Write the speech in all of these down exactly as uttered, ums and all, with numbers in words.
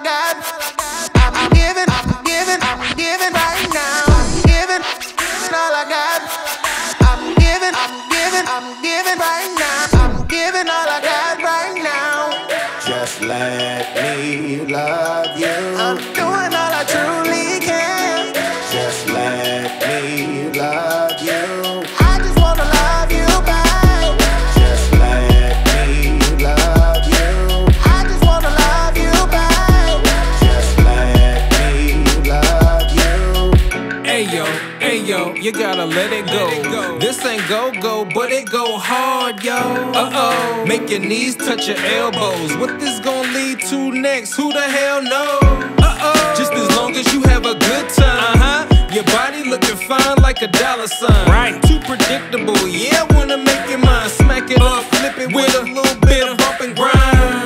got. I'm giving, I'm giving, I'm giving right now. I'm giving all I got. I'm giving, I'm giving, I'm giving right now. I'm giving all I got right now. Just let me love you. I'm doing all I truly can. Just let me love you. I just wanna love you back. Just let me love you. I just wanna love you back. Just let me love you. Ayo, ayo, you gotta let it go. This ain't go-go, but it go hard, yo. Uh-oh, make your knees touch your elbows. What this gon' lead to next? Who the hell knows? Uh-oh, just as long as you have a good time. Uh-huh, your body looking fine like a dollar sign. Right, too predictable, yeah, I wanna make it mine. Smack it up, flip it with a little bit of bump and grind.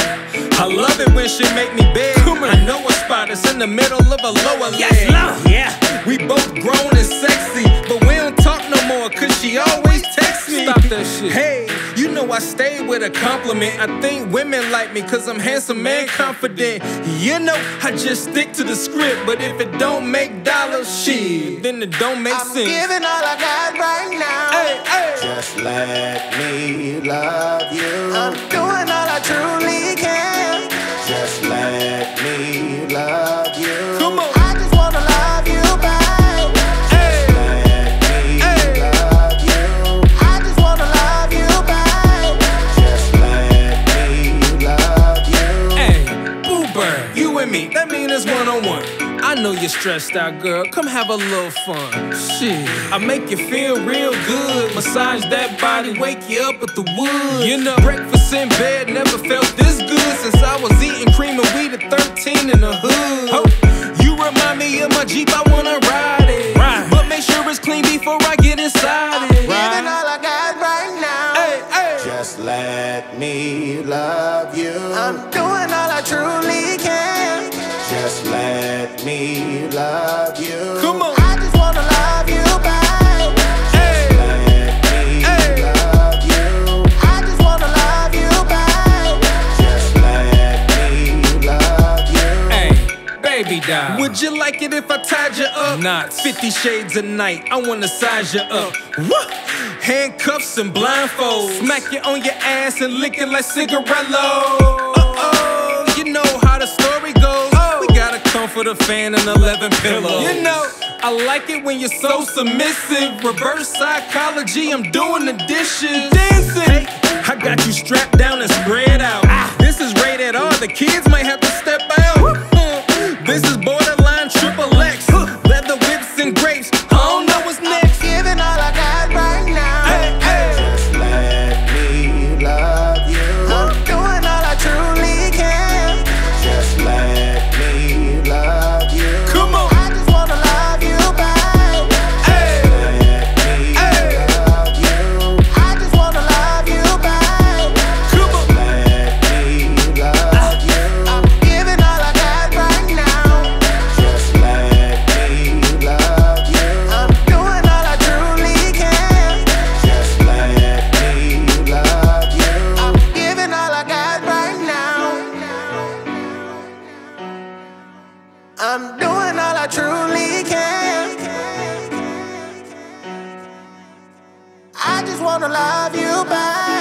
I love it when she make me beg. I know a spot that's in the middle of a lower leg. Yes, love. Yeah. We both grown and sexy, but we don't talk no more, cause she always texts me. Stop that shit. Hey, you know I stay with a compliment. I think women like me cause I'm handsome and confident. You know, I just stick to the script, but if it don't make dollars, shit, then it don't make I'm sense. giving all I got right now. Hey, hey. Just let me love you. I'm doing all I truly can. Just let me love you. Come on. I just wanna love you back. Hey, Let me hey. love you. I just wanna love you back. Just let me love you. Hey, Boo Bird, you and me, that mean it's one-on-one. I know you're stressed out, girl, come have a little fun. Shit, I make you feel real good. Massage that body, wake you up with the wood. You know, breakfast in bed never felt this good since I was eating cream and weed at thirteen in the hood. Oh, you remind me of my Jeep, I wanna ride it. Right. But make sure it's clean before I get inside it. Giving all I got right now. Hey, hey. Just let me love you. I'm doing all I truly can. Just let me love you. Come on. I just wanna love you back. Hey, Let me hey. love you. I just wanna love you back. Just let me love you. Hey, baby doll, would you like it if I tied you up? Not. Fifty shades of night, I wanna size you up. What? Handcuffs and blindfolds. Smack you on your ass and lick it like cigarello. Uh-oh, you know how the story goes. We got a comforter, fan, and eleven pillows. You know, I like it when you're so submissive. Reverse psychology, I'm doing the dishes. Dancing. Hey, I got you strapped down and spread out. This is rated R, the kids might have to step out. This is borderline triple X. Leather whips and grapes, I don't know what's next. Giving all I got right now. Hey, hey. Just let me love you. I'm doing all I truly can. Just let me love you. Come on. I just wanna love you back. Hey, Let me hey. love you. I just wanna love you back. Come on. Let me love you. I'm giving all I got right now. Just let me love you. I'm doing all I truly can. Just let me love you. I'm giving all I got right now. I'm doing all I truly can. I just wanna love you back.